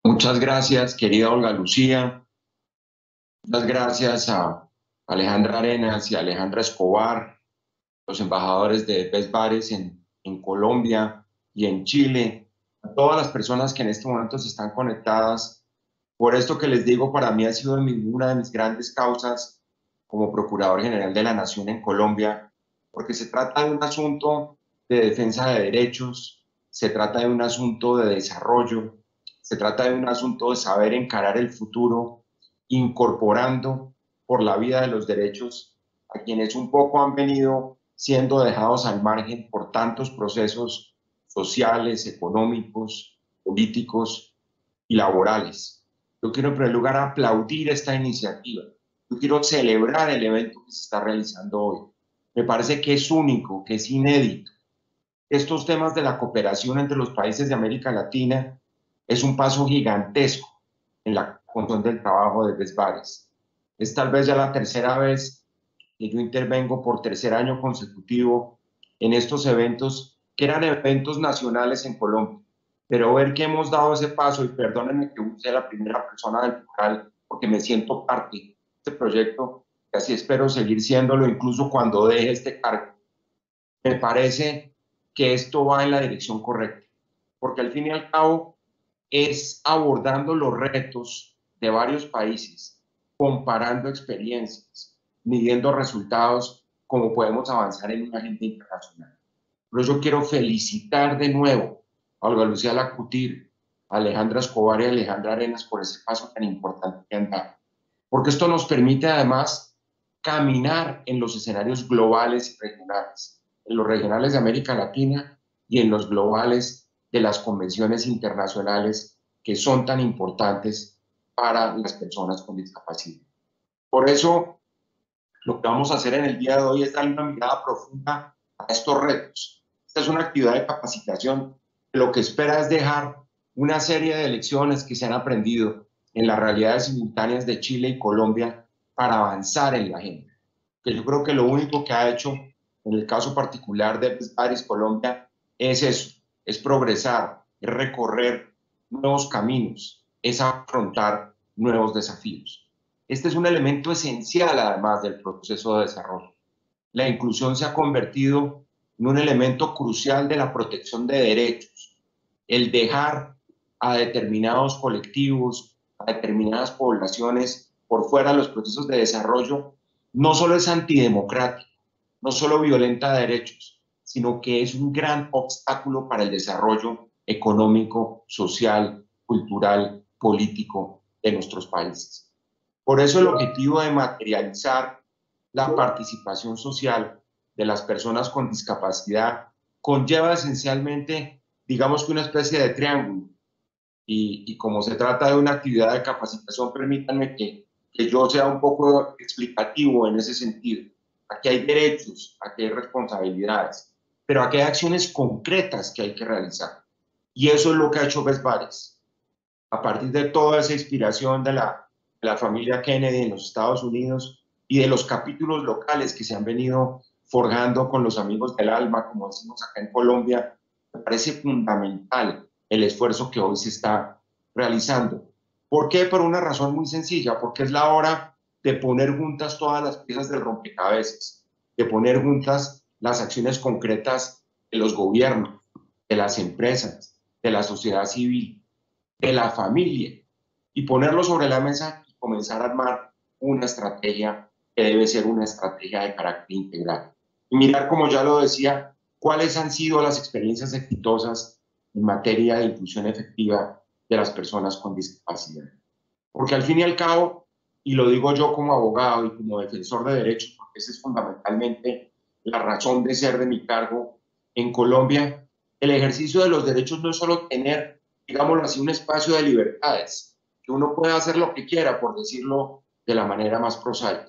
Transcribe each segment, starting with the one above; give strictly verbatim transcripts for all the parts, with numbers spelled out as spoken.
Muchas gracias, querida Olga Lucía. Muchas gracias a Alejandra Arenas y Alejandra Escobar, los embajadores de Best Bares en, en Colombia y en Chile, a todas las personas que en este momento se están conectadas. Por esto que les digo, para mí ha sido mi- una de mis grandes causas como Procurador General de la Nación en Colombia, porque se trata de un asunto de defensa de derechos, se trata de un asunto de desarrollo, se trata de un asunto de saber encarar el futuro, incorporando por la vida de los derechos a quienes un poco han venido siendo dejados al margen por tantos procesos sociales, económicos, políticos y laborales. Yo quiero en primer lugar aplaudir esta iniciativa. Yo quiero celebrar el evento que se está realizando hoy. Me parece que es único, que es inédito. Estos temas de la cooperación entre los países de América Latina es un paso gigantesco en la construcción del trabajo de Best Bares. Es tal vez ya la tercera vez que yo intervengo por tercer año consecutivo en estos eventos, que eran eventos nacionales en Colombia. Pero ver que hemos dado ese paso, y perdónenme que use la primera persona del plural, porque me siento parte de este proyecto, y así espero seguir siéndolo incluso cuando deje este cargo. Me parece que esto va en la dirección correcta, porque al fin y al cabo es abordando los retos de varios países, comparando experiencias, midiendo resultados, como podemos avanzar en una agenda internacional. Pero yo quiero felicitar de nuevo a Olga Lucía Lacutir, a Alejandra Escobar y a Alejandra Arenas por ese paso tan importante que han dado, porque esto nos permite además caminar en los escenarios globales y regionales, en los regionales de América Latina y en los globales de las convenciones internacionales que son tan importantes para las personas con discapacidad. Por eso, lo que vamos a hacer en el día de hoy es darle una mirada profunda a estos retos. Esta es una actividad de capacitación que lo que espera es dejar una serie de lecciones que se han aprendido en las realidades simultáneas de Chile y Colombia para avanzar en la agenda. Que yo creo que lo único que ha hecho en el caso particular de Baris Colombia es eso, es progresar, es recorrer nuevos caminos, es afrontar nuevos desafíos. Este es un elemento esencial, además, del proceso de desarrollo. La inclusión se ha convertido en un elemento crucial de la protección de derechos. El dejar a determinados colectivos, a determinadas poblaciones por fuera de los procesos de desarrollo, no solo es antidemocrático, no solo violenta derechos, sino que es un gran obstáculo para el desarrollo económico, social, cultural, político de nuestros países. Por eso el objetivo de materializar la participación social de las personas con discapacidad conlleva esencialmente, digamos que una especie de triángulo. Y, y como se trata de una actividad de capacitación, permítanme que, que yo sea un poco explicativo en ese sentido. Aquí hay derechos, aquí hay responsabilidades, pero aquí hay acciones concretas que hay que realizar. Y eso es lo que ha hecho Best Bares. A partir de toda esa inspiración de la, de la familia Kennedy en los Estados Unidos y de los capítulos locales que se han venido forjando con los amigos del alma, como decimos acá en Colombia, me parece fundamental el esfuerzo que hoy se está realizando. ¿Por qué? Por una razón muy sencilla, porque es la hora de poner juntas todas las piezas del rompecabezas, de poner juntas las acciones concretas de los gobiernos, de las empresas, de la sociedad civil, de la familia, y ponerlo sobre la mesa y comenzar a armar una estrategia que debe ser una estrategia de carácter integral. Y mirar, como ya lo decía, cuáles han sido las experiencias exitosas en materia de inclusión efectiva de las personas con discapacidad. Porque al fin y al cabo, y lo digo yo como abogado y como defensor de derechos, porque esa es fundamentalmente la razón de ser de mi cargo en Colombia, el ejercicio de los derechos no es solo tener, digámoslo así, un espacio de libertades, que uno puede hacer lo que quiera, por decirlo de la manera más prosaica,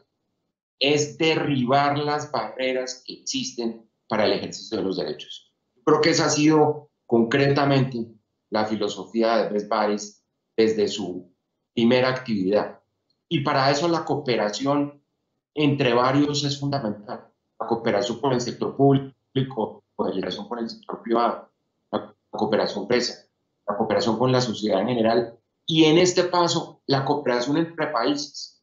es derribar las barreras que existen para el ejercicio de los derechos. Creo que esa ha sido concretamente la filosofía de Best Bares desde su primera actividad. Y para eso la cooperación entre varios es fundamental. La cooperación con el sector público, la cooperación con el sector privado, la cooperación presa, la cooperación con la sociedad en general y en este paso la cooperación entre países.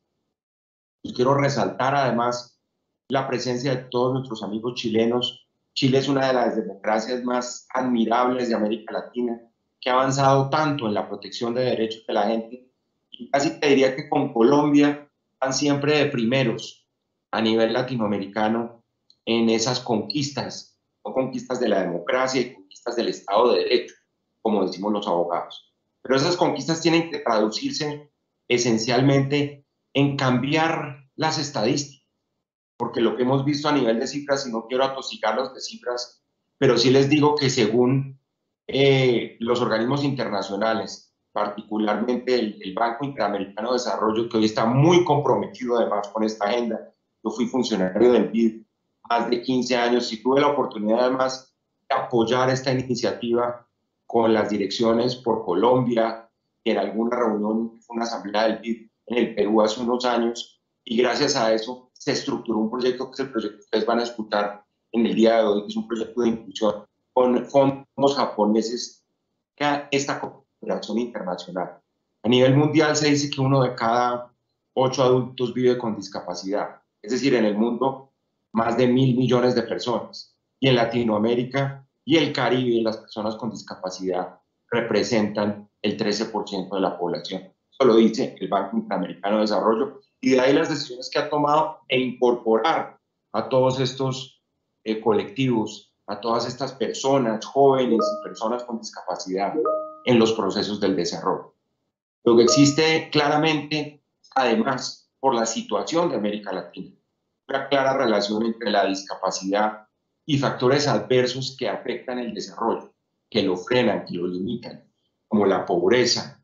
Y quiero resaltar además la presencia de todos nuestros amigos chilenos. Chile es una de las democracias más admirables de América Latina, que ha avanzado tanto en la protección de derechos de la gente, y casi te diría que con Colombia van siempre de primeros a nivel latinoamericano en esas conquistas, o conquistas de la democracia y conquistas del Estado de Derecho, como decimos los abogados. Pero esas conquistas tienen que traducirse esencialmente en cambiar las estadísticas, porque lo que hemos visto a nivel de cifras, y no quiero atosigarlos de cifras, pero sí les digo que según eh, los organismos internacionales, particularmente el, el Banco Interamericano de Desarrollo, que hoy está muy comprometido además con esta agenda. Yo fui funcionario del B I D más de quince años y tuve la oportunidad además de apoyar esta iniciativa con las direcciones por Colombia, y en alguna reunión, una asamblea del B I D en el Perú hace unos años, y gracias a eso se estructuró un proyecto que es el proyecto que ustedes van a escuchar en el día de hoy, que es un proyecto de inclusión con fondos japoneses, que esta cooperación internacional. A nivel mundial se dice que uno de cada ocho adultos vive con discapacidad, es decir, en el mundo más de mil millones de personas, y en Latinoamérica y el Caribe las personas con discapacidad representan el trece por ciento de la población. Eso lo dice el Banco Interamericano de Desarrollo, y de ahí las decisiones que ha tomado e incorporar a todos estos eh, colectivos, a todas estas personas, jóvenes y personas con discapacidad en los procesos del desarrollo. Lo que existe claramente, además, por la situación de América Latina, una clara relación entre la discapacidad y factores adversos que afectan el desarrollo, que lo frenan, que lo limitan, como la pobreza,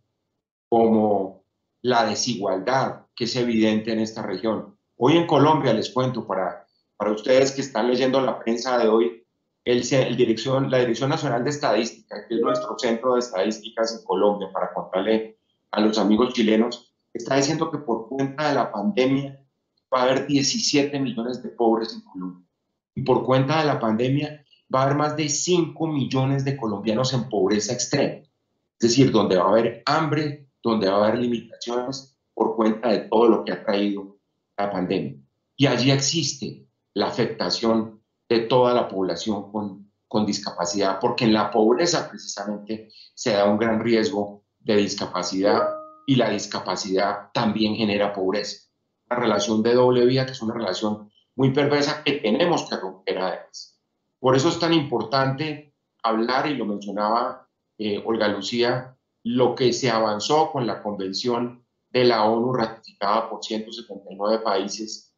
como la desigualdad, que es evidente en esta región. Hoy en Colombia, les cuento, para, para ustedes que están leyendo la prensa de hoy, el, el dirección, la Dirección Nacional de Estadística, que es nuestro centro de estadísticas en Colombia, para contarle a los amigos chilenos, está diciendo que por cuenta de la pandemia va a haber diecisiete millones de pobres en Colombia. Y por cuenta de la pandemia va a haber más de cinco millones de colombianos en pobreza extrema. Es decir, donde va a haber hambre, donde va a haber limitaciones por cuenta de todo lo que ha traído la pandemia. Y allí existe la afectación de toda la población con, con discapacidad, porque en la pobreza precisamente se da un gran riesgo de discapacidad, y la discapacidad también genera pobreza. Una relación de doble vía, que es una relación muy perversa que tenemos que romper además. Por eso es tan importante hablar, y lo mencionaba eh, Olga Lucía, lo que se avanzó con la Convención de la ONU ratificada por ciento setenta y nueve países,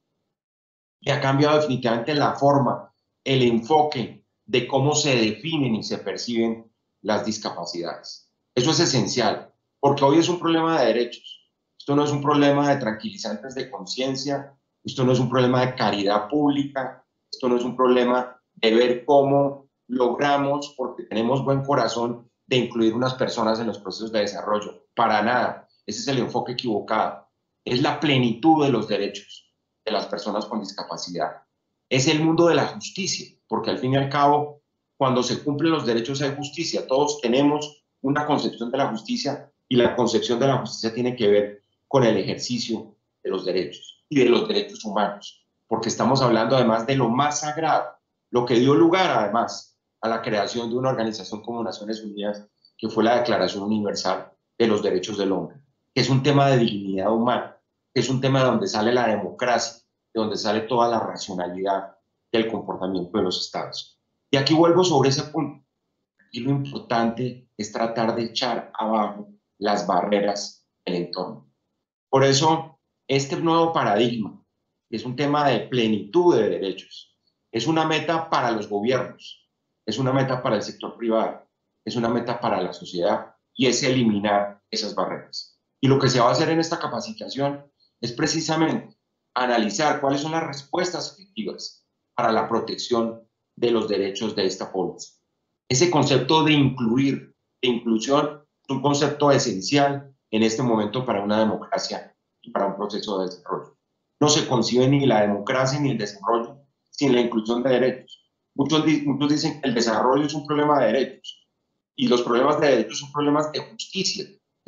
que ha cambiado definitivamente la forma, el enfoque de cómo se definen y se perciben las discapacidades. Eso es esencial, porque hoy es un problema de derechos. Esto no es un problema de tranquilizantes de conciencia, esto no es un problema de caridad pública, esto no es un problema de ver cómo logramos, porque tenemos buen corazón, de incluir unas personas en los procesos de desarrollo. Para nada. Ese es el enfoque equivocado. Es la plenitud de los derechos de las personas con discapacidad. Es el mundo de la justicia, porque al fin y al cabo, cuando se cumplen los derechos hay justicia. Todos tenemos una concepción de la justicia, y la concepción de la justicia tiene que ver con el ejercicio de los derechos y de los derechos humanos, porque estamos hablando además de lo más sagrado, lo que dio lugar además a la creación de una organización como Naciones Unidas, que fue la Declaración Universal de los Derechos del Hombre, que es un tema de dignidad humana, que es un tema de donde sale la democracia, de donde sale toda la racionalidad del comportamiento de los estados. Y aquí vuelvo sobre ese punto. Aquí lo importante es tratar de echar abajo las barreras del entorno. Por eso, este nuevo paradigma es un tema de plenitud de derechos. Es una meta para los gobiernos, es una meta para el sector privado, es una meta para la sociedad, y es eliminar esas barreras. Y lo que se va a hacer en esta capacitación es precisamente analizar cuáles son las respuestas efectivas para la protección de los derechos de esta población. Ese concepto de incluir, de inclusión, es un concepto esencial en este momento para una democracia y para un proceso de desarrollo. No se concibe ni la democracia ni el desarrollo sin la inclusión de derechos. Muchos, muchos dicen que el desarrollo es un problema de derechos, y los problemas de derechos son problemas de justicia.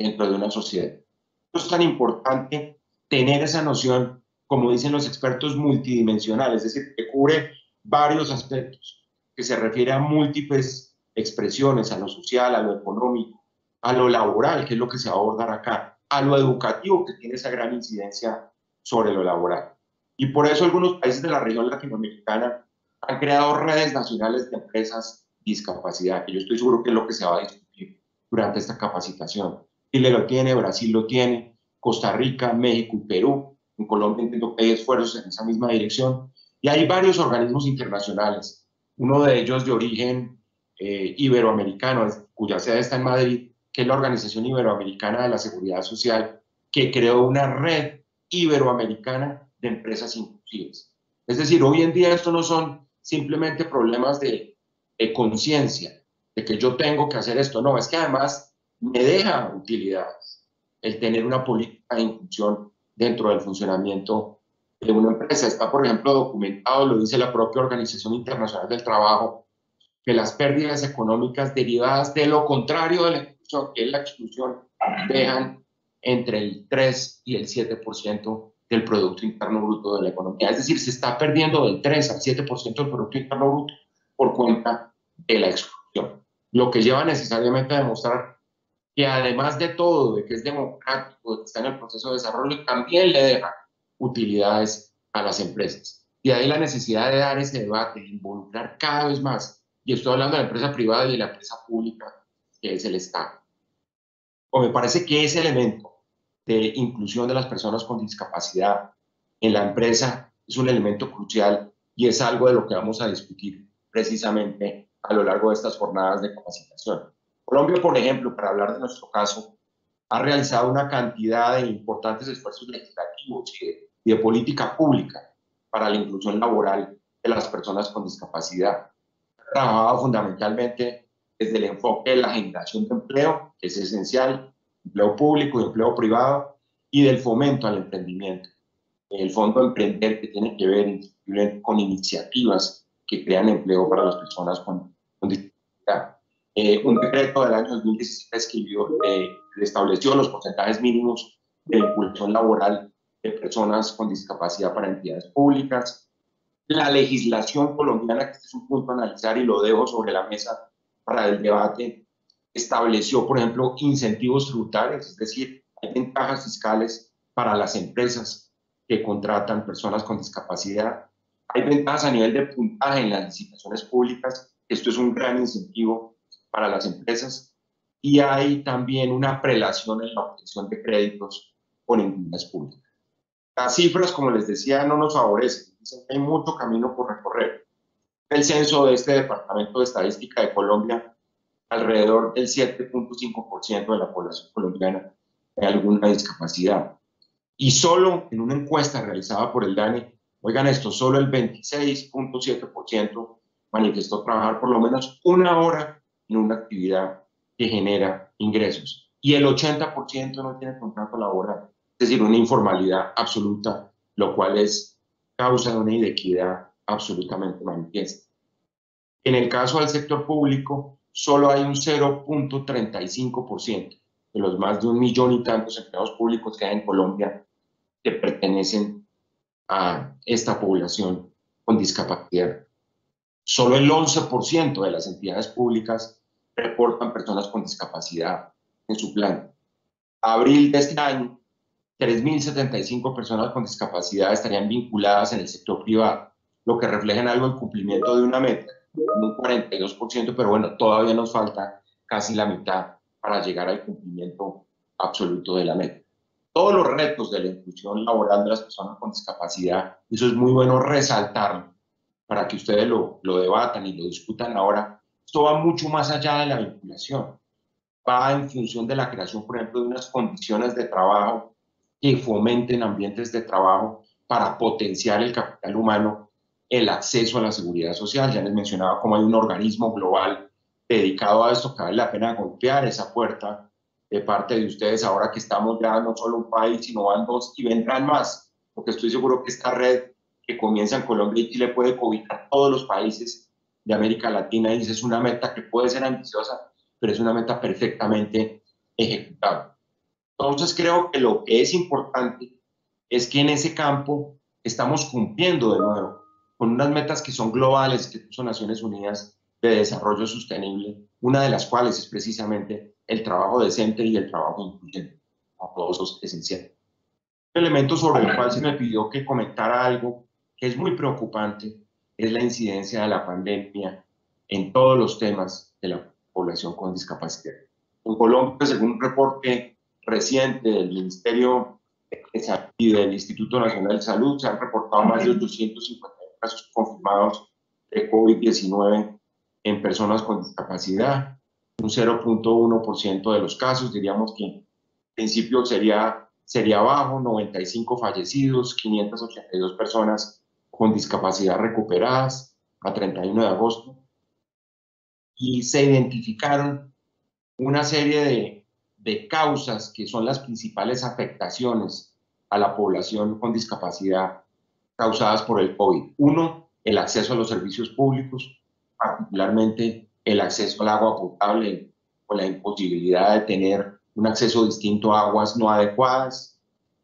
dentro de una sociedad. Es tan importante tener esa noción, como dicen los expertos, multidimensional, es decir, que cubre varios aspectos, que se refiere a múltiples expresiones, a lo social, a lo económico, a lo laboral, que es lo que se va a abordar acá, a lo educativo, que tiene esa gran incidencia sobre lo laboral. Y por eso algunos países de la región latinoamericana han creado redes nacionales de empresas de discapacidad, que yo estoy seguro que es lo que se va a discutir durante esta capacitación. Chile lo tiene, Brasil lo tiene, Costa Rica, México y Perú. En Colombia entiendo que hay esfuerzos en esa misma dirección. Y hay varios organismos internacionales, uno de ellos de origen eh, iberoamericano, cuya sede está en Madrid, que es la Organización Iberoamericana de la Seguridad Social, que creó una red iberoamericana de empresas inclusivas. Es decir, hoy en día esto no son simplemente problemas de, de conciencia, de que yo tengo que hacer esto, no, es que además me deja utilidades el tener una política de inclusión dentro del funcionamiento de una empresa. Está, por ejemplo, documentado, lo dice la propia Organización Internacional del Trabajo, que las pérdidas económicas derivadas de lo contrario de la inclusión, que es la exclusión, dejan entre el tres y el siete por ciento del Producto Interno Bruto de la economía. Es decir, se está perdiendo del tres al siete por ciento del Producto Interno Bruto por cuenta de la exclusión. Lo que lleva necesariamente a demostrar que además de todo, de que es democrático, de que está en el proceso de desarrollo, también le deja utilidades a las empresas. Y ahí la necesidad de dar ese debate, de involucrar cada vez más, y estoy hablando de la empresa privada y de la empresa pública, que es el Estado. O me parece que ese elemento de inclusión de las personas con discapacidad en la empresa es un elemento crucial y es algo de lo que vamos a discutir precisamente a lo largo de estas jornadas de capacitación. Colombia, por ejemplo, para hablar de nuestro caso, ha realizado una cantidad de importantes esfuerzos legislativos y de, y de política pública para la inclusión laboral de las personas con discapacidad. Ha trabajado fundamentalmente desde el enfoque de la generación de empleo, que es esencial, empleo público y empleo privado, y del fomento al emprendimiento. El Fondo Emprender, que tiene que ver con iniciativas que crean empleo para las personas con, con discapacidad. Eh, un decreto del año dos mil diecisiete escribió, eh, estableció los porcentajes mínimos de vinculación laboral de personas con discapacidad para entidades públicas. La legislación colombiana, que este es un punto a analizar y lo dejo sobre la mesa para el debate, estableció, por ejemplo, incentivos tributarios, es decir, hay ventajas fiscales para las empresas que contratan personas con discapacidad. Hay ventajas a nivel de puntaje en las licitaciones públicas, esto es un gran incentivo para las empresas, y hay también una prelación en la obtención de créditos con entidades públicas. Las cifras, como les decía, no nos favorecen, dicen que hay mucho camino por recorrer. El censo de este Departamento de Estadística de Colombia, alrededor del siete punto cinco por ciento de la población colombiana tiene alguna discapacidad. Y solo en una encuesta realizada por el DANE, oigan esto, solo el veintiséis punto siete por ciento manifestó trabajar por lo menos una hora en una actividad que genera ingresos. Y el ochenta por ciento no tiene contrato laboral, es decir, una informalidad absoluta, lo cual es causa de una inequidad absolutamente manifiesta. En el caso del sector público, solo hay un cero punto treinta y cinco por ciento de los más de un millón y tantos empleados públicos que hay en Colombia que pertenecen a esta población con discapacidad. Solo el once por ciento de las entidades públicas reportan personas con discapacidad en su plan. A abril de este año, tres mil setenta y cinco personas con discapacidad estarían vinculadas en el sector privado, lo que refleja en algo el cumplimiento de una meta, un cuarenta y dos por ciento, pero bueno, todavía nos falta casi la mitad para llegar al cumplimiento absoluto de la meta. Todos los retos de la inclusión laboral de las personas con discapacidad, eso es muy bueno resaltarlo para que ustedes lo, lo debatan y lo discutan ahora. Esto va mucho más allá de la vinculación, va en función de la creación, por ejemplo, de unas condiciones de trabajo que fomenten ambientes de trabajo para potenciar el capital humano, el acceso a la seguridad social. Ya les mencionaba cómo hay un organismo global dedicado a esto, que vale la pena golpear esa puerta de parte de ustedes ahora que estamos ya no solo un país, sino van dos y vendrán más, porque estoy seguro que esta red que comienza en Colombia y Chile puede cobijar todos los países de América Latina, y es una meta que puede ser ambiciosa, pero es una meta perfectamente ejecutable. Entonces creo que lo que es importante es que en ese campo estamos cumpliendo de nuevo con unas metas que son globales, que son Naciones Unidas de Desarrollo Sostenible, una de las cuales es precisamente el trabajo decente y el trabajo incluyente. A todos es esencial. Un elemento sobre el cual se me pidió que comentara algo que es muy preocupante es la incidencia de la pandemia en todos los temas de la población con discapacidad. En Colombia, según un reporte reciente del Ministerio de Salud y del Instituto Nacional de Salud, se han reportado más de ochocientos cincuenta casos confirmados de COVID diecinueve en personas con discapacidad, un cero punto uno por ciento de los casos, diríamos que en principio sería, sería bajo, noventa y cinco fallecidos, quinientas ochenta y dos personas con discapacidad recuperadas a treinta y uno de agosto, y se identificaron una serie de, de causas que son las principales afectaciones a la población con discapacidad causadas por el COVID. Uno, el acceso a los servicios públicos, particularmente el acceso al agua potable o la imposibilidad de tener un acceso distinto a aguas no adecuadas,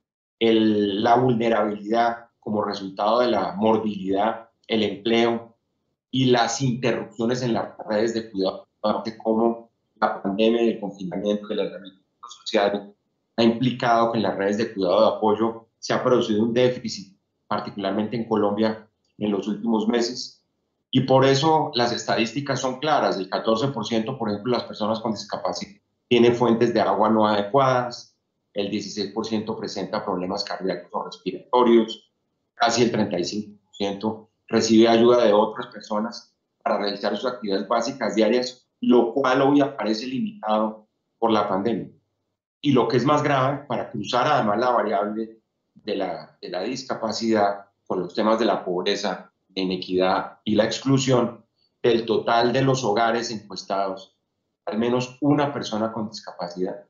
el, la vulnerabilidad como resultado de la morbilidad, el empleo y las interrupciones en las redes de cuidado, como la pandemia, el confinamiento, el aislamiento social ha implicado que en las redes de cuidado de apoyo se ha producido un déficit, particularmente en Colombia, en los últimos meses. Y por eso las estadísticas son claras. El catorce por ciento, por ejemplo, de las personas con discapacidad tienen fuentes de agua no adecuadas, el dieciséis por ciento presenta problemas cardíacos o respiratorios, casi el treinta y cinco por ciento recibe ayuda de otras personas para realizar sus actividades básicas diarias, lo cual hoy aparece limitado por la pandemia. Y lo que es más grave, para cruzar además la variable de la, de la discapacidad con los temas de la pobreza, la inequidad y la exclusión, del total de los hogares encuestados, al menos una persona con discapacidad,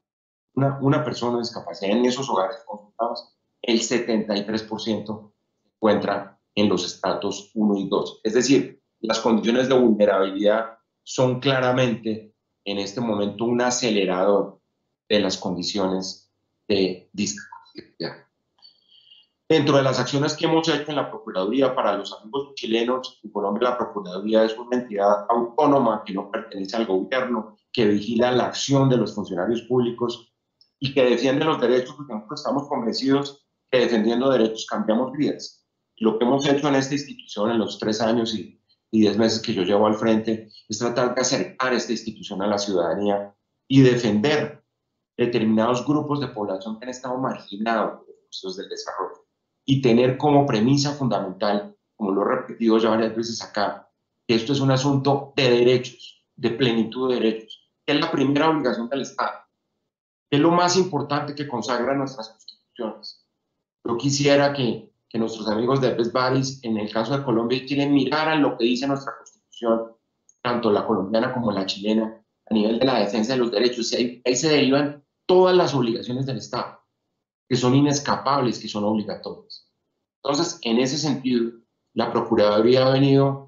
una, una persona con discapacidad en esos hogares consultados, el setenta y tres por ciento se encuentra en los estratos uno y dos. Es decir, las condiciones de vulnerabilidad son claramente en este momento un acelerador de las condiciones de discapacidad. Dentro de las acciones que hemos hecho en la Procuraduría para los amigos chilenos, en Colombia la Procuraduría es una entidad autónoma que no pertenece al gobierno, que vigila la acción de los funcionarios públicos y que defiende los derechos, porque nosotros estamos convencidos que defendiendo derechos cambiamos vidas. Lo que hemos hecho en esta institución en los tres años y, y diez meses que yo llevo al frente es tratar de acercar esta institución a la ciudadanía y defender determinados grupos de población que han estado marginados de los procesos del desarrollo y tener como premisa fundamental, como lo he repetido ya varias veces acá, que esto es un asunto de derechos, de plenitud de derechos, que es la primera obligación del Estado, que es lo más importante que consagran nuestras constituciones. Yo quisiera que, que nuestros amigos de Best Buddies, en el caso de Colombia y Chile, miraran lo que dice nuestra constitución, tanto la colombiana como la chilena, a nivel de la defensa de los derechos, y ahí, ahí se derivan todas las obligaciones del Estado, que son inescapables, que son obligatorias. Entonces, en ese sentido, la Procuraduría ha venido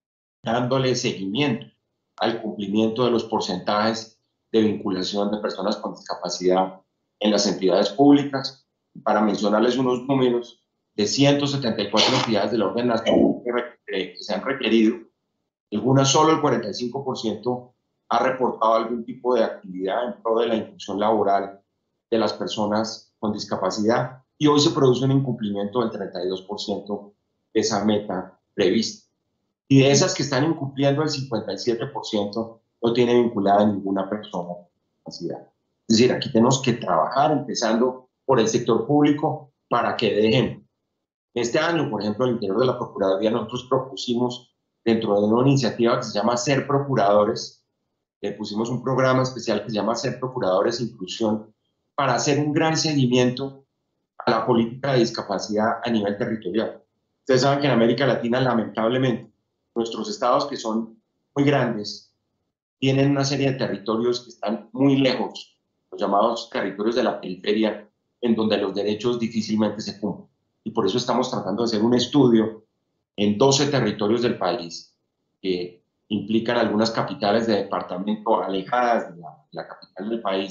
dándole seguimiento al cumplimiento de los porcentajes de vinculación de personas con discapacidad en las entidades públicas. Para mencionarles unos números, de ciento setenta y cuatro entidades del orden nacional que, que se han requerido, algunas solo el cuarenta y cinco por ciento ha reportado algún tipo de actividad en pro de la inclusión laboral de las personas con discapacidad, y hoy se produce un incumplimiento del treinta y dos por ciento de esa meta prevista. Y de esas que están incumpliendo, el cincuenta y siete por ciento no tiene vinculada ninguna persona con discapacidad. Es decir, aquí tenemos que trabajar empezando por el sector público para que dejen. Este año, por ejemplo, al interior de la Procuraduría, nosotros propusimos, dentro de una iniciativa que se llama Ser Procuradores, le pusimos un programa especial que se llama Ser Procuradores Inclusión, para hacer un gran seguimiento a la política de discapacidad a nivel territorial. Ustedes saben que en América Latina, lamentablemente, nuestros estados, que son muy grandes, tienen una serie de territorios que están muy lejos, los llamados territorios de la periferia, en donde los derechos difícilmente se cumplen. Y por eso estamos tratando de hacer un estudio en doce territorios del país, que implican algunas capitales de departamento alejadas de la, la capital del país,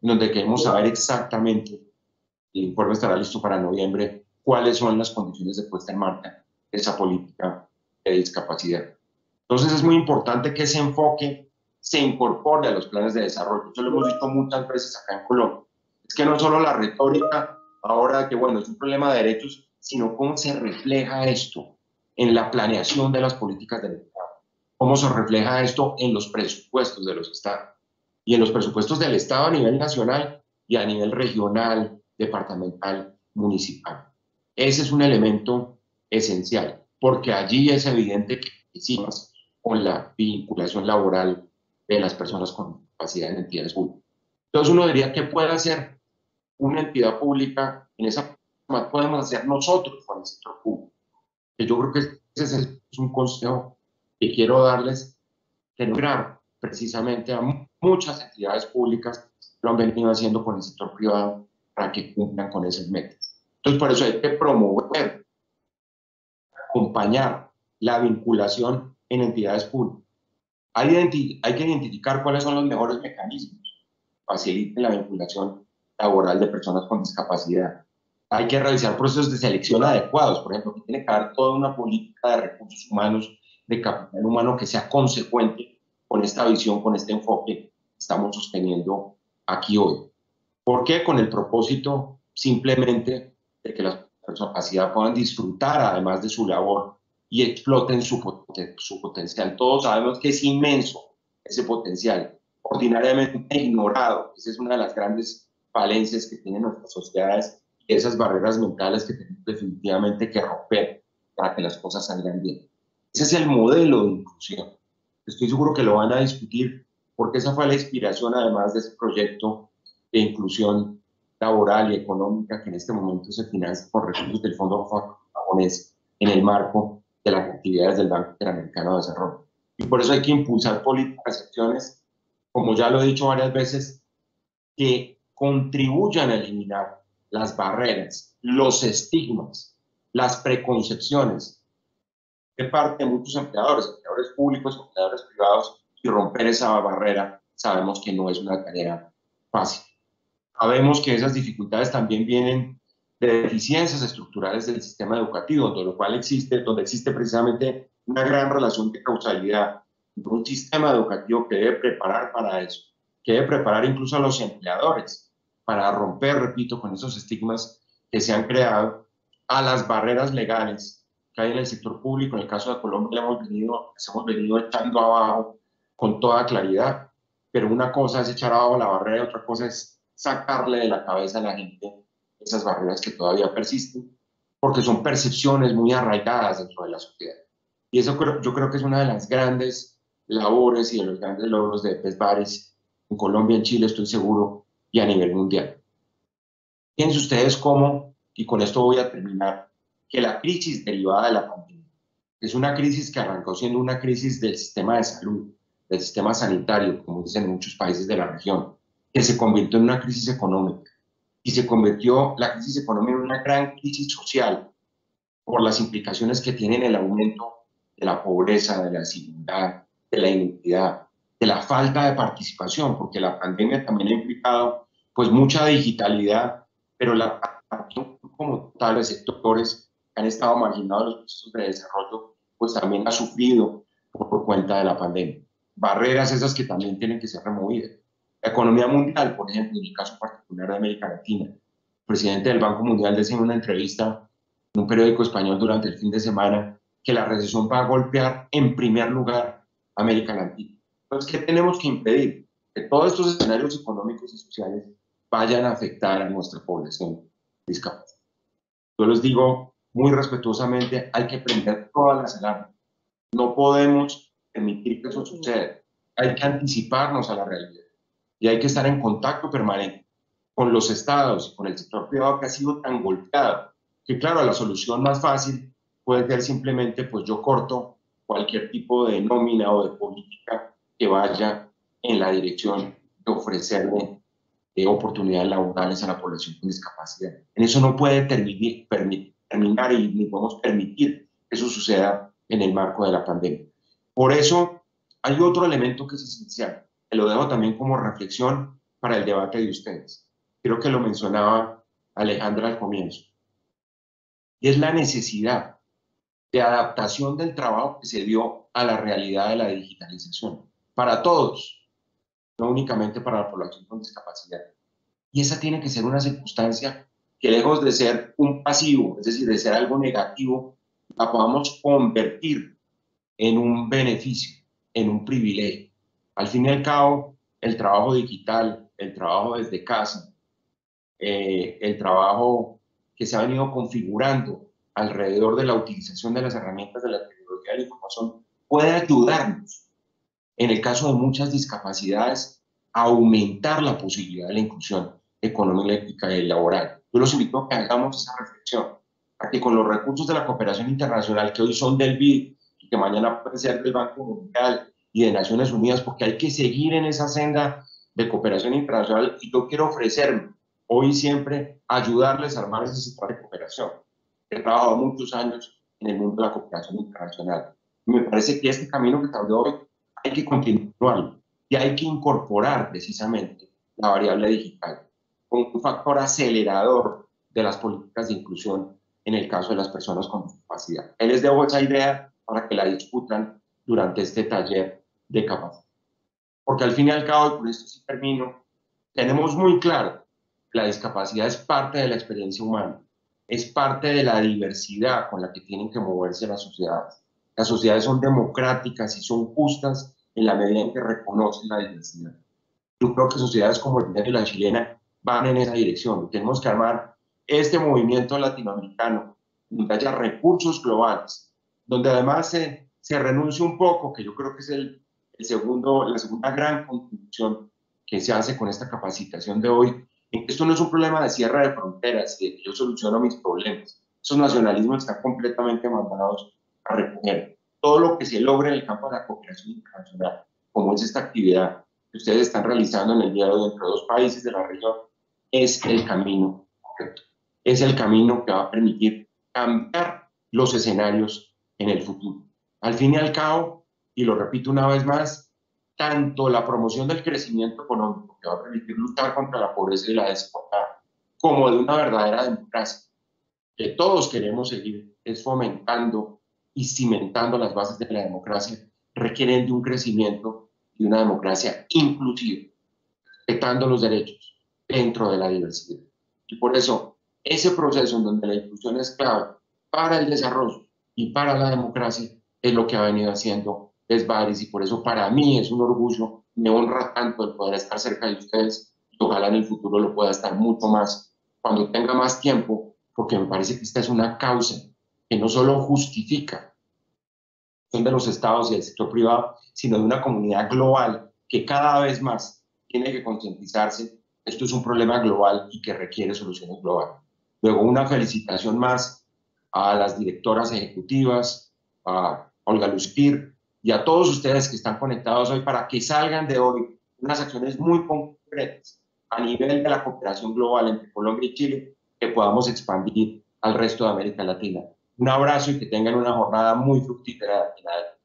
donde queremos saber exactamente, el informe estará listo para noviembre, cuáles son las condiciones de puesta en marcha de esa política de discapacidad. Entonces es muy importante que ese enfoque se incorpore a los planes de desarrollo. Eso lo hemos visto muchas veces acá en Colombia. Es que no solo la retórica ahora que, bueno, es un problema de derechos, sino cómo se refleja esto en la planeación de las políticas del Estado, cómo se refleja esto en los presupuestos de los estados y en los presupuestos del Estado a nivel nacional y a nivel regional, departamental, municipal. Ese es un elemento esencial, porque allí es evidente que hicimos con la vinculación laboral de las personas con discapacidad en entidades públicas. Entonces uno diría, ¿qué puede hacer una entidad pública en esa forma? Podemos hacer nosotros con el sector público? Que yo creo que ese es un consejo que quiero darles, que lograr precisamente a muchas entidades públicas lo han venido haciendo con el sector privado para que cumplan con esas metas. Entonces, por eso hay que promover, acompañar la vinculación en entidades públicas. Hay, hay que identificar cuáles son los mejores mecanismos que faciliten la vinculación laboral de personas con discapacidad. Hay que realizar procesos de selección adecuados, por ejemplo, que tiene que haber toda una política de recursos humanos, de capital humano que sea consecuente con esta visión, con este enfoque que estamos sosteniendo aquí hoy. ¿Por qué? Con el propósito simplemente de que las personas con discapacidad puedan disfrutar además de su labor y exploten su, poten su potencial. Todos sabemos que es inmenso ese potencial, ordinariamente ignorado. Esa es una de las grandes falencias que tienen nuestras sociedades, y esas barreras mentales que tenemos definitivamente que romper para que las cosas salgan bien. Ese es el modelo de inclusión. Estoy seguro que lo van a discutir, porque esa fue la inspiración además de ese proyecto de inclusión laboral y económica que en este momento se financia con recursos del Fondo japonés en el marco de las actividades del Banco Interamericano de Desarrollo. Y por eso hay que impulsar políticas, acciones, como ya lo he dicho varias veces, que contribuyan a eliminar las barreras, los estigmas, las preconcepciones de parte de muchos empleadores, empleadores públicos, empleadores privados, y romper esa barrera sabemos que no es una tarea fácil. Sabemos que esas dificultades también vienen de deficiencias estructurales del sistema educativo, donde lo cual existe, donde existe precisamente una gran relación de causalidad, un sistema educativo que debe preparar para eso, que debe preparar incluso a los empleadores para romper, repito, con esos estigmas que se han creado, a las barreras legales que hay en el sector público. En el caso de Colombia hemos venido, hemos venido echando abajo con toda claridad, pero una cosa es echar abajo la barrera y otra cosa es sacarle de la cabeza a la gente esas barreras que todavía persisten, porque son percepciones muy arraigadas dentro de la sociedad. Y eso creo, yo creo que es una de las grandes labores y de los grandes logros de PES Bares en Colombia, en Chile, estoy seguro, y a nivel mundial. Fíjense ustedes cómo, y con esto voy a terminar, que la crisis derivada de la pandemia es una crisis que arrancó siendo una crisis del sistema de salud, del sistema sanitario, como dicen en muchos países de la región, que se convirtió en una crisis económica, y se convirtió la crisis económica en una gran crisis social por las implicaciones que tienen el aumento de la pobreza, de la desigualdad, de la inequidad, de la falta de participación, porque la pandemia también ha implicado pues mucha digitalidad, pero la participación como tal de sectores que han estado marginados en los procesos de desarrollo, pues también ha sufrido por, por cuenta de la pandemia. Barreras esas que también tienen que ser removidas. La economía mundial, por ejemplo, en el caso particular de América Latina, el presidente del Banco Mundial decía en una entrevista en un periódico español durante el fin de semana que la recesión va a golpear en primer lugar a América Latina. Entonces, ¿qué tenemos que impedir? Que todos estos escenarios económicos y sociales vayan a afectar a nuestra población discapacitada. Yo les digo muy respetuosamente, hay que prender todas las alarmas. No podemos permitir que eso suceda. Hay que anticiparnos a la realidad y hay que estar en contacto permanente con los estados y con el sector privado que ha sido tan golpeado, que claro, la solución más fácil puede ser simplemente, pues yo corto cualquier tipo de nómina o de política que vaya en la dirección de ofrecerle eh, oportunidades laborales a la población con discapacidad. En eso no puede terminar, permitir, terminar y ni podemos permitir que eso suceda en el marco de la pandemia. Por eso hay otro elemento que es esencial, que lo dejo también como reflexión, para el debate de ustedes. Creo que lo mencionaba Alejandra al comienzo. Y es la necesidad de adaptación del trabajo que se dio a la realidad de la digitalización, para todos, no únicamente para la población con discapacidad. Y esa tiene que ser una circunstancia que, lejos de ser un pasivo, es decir, de ser algo negativo, la podamos convertir en un beneficio, en un privilegio. Al fin y al cabo, el trabajo digital, el trabajo desde casa, eh, el trabajo que se ha venido configurando alrededor de la utilización de las herramientas de la tecnología de la información puede ayudarnos, en el caso de muchas discapacidades, a aumentar la posibilidad de la inclusión económica y laboral. Yo los invito a que hagamos esa reflexión, a que con los recursos de la cooperación internacional, que hoy son del B I D y que mañana pueden ser del Banco Mundial y de Naciones Unidas, porque hay que seguir en esa senda de cooperación internacional, y yo quiero ofrecerme hoy y siempre ayudarles a armar ese sistema de cooperación. He trabajado muchos años en el mundo de la cooperación internacional. Y me parece que este camino que te hablé hoy hay que continuarlo y hay que incorporar precisamente la variable digital como un factor acelerador de las políticas de inclusión en el caso de las personas con discapacidad. Ahí les debo esa idea para que la discutan durante este taller de capacidad. Porque al fin y al cabo, y por esto sí termino, tenemos muy claro que la discapacidad es parte de la experiencia humana, es parte de la diversidad con la que tienen que moverse las sociedades. Las sociedades son democráticas y son justas en la medida en que reconocen la diversidad. Yo creo que sociedades como el y la chilena van en esa dirección. Tenemos que armar este movimiento latinoamericano donde haya recursos globales, donde además se, se renuncie un poco, que yo creo que es el, el segundo, la segunda gran contribución que se hace con esta capacitación de hoy, en que esto no es un problema de cierre de fronteras y de que yo soluciono mis problemas. Esos nacionalismos están completamente mandados a recoger. Todo lo que se logre en el campo de la cooperación internacional, como es esta actividad que ustedes están realizando en el día de hoy entre dos países de la región, es el camino correcto. Es el camino que va a permitir cambiar los escenarios en el futuro. Al fin y al cabo, y lo repito una vez más, tanto la promoción del crecimiento económico, que va a permitir luchar contra la pobreza y la desigualdad, como de una verdadera democracia, que todos queremos seguir es fomentando y cimentando las bases de la democracia, requieren de un crecimiento y una democracia inclusiva, respetando los derechos dentro de la diversidad. Y por eso, ese proceso en donde la inclusión es clave para el desarrollo y para la democracia es lo que ha venido haciendo Besbaris, y por eso para mí es un orgullo, me honra tanto el poder estar cerca de ustedes, y ojalá en el futuro lo pueda estar mucho más cuando tenga más tiempo, porque me parece que esta es una causa que no solo justifica son de los estados y del sector privado, sino de una comunidad global que cada vez más tiene que concientizarse. Esto es un problema global y que requiere soluciones globales. Luego, una felicitación más a las directoras ejecutivas, a Olga Luspir y a todos ustedes que están conectados hoy para que salgan de hoy unas acciones muy concretas a nivel de la cooperación global entre Colombia y Chile que podamos expandir al resto de América Latina. Un abrazo y que tengan una jornada muy fructífera.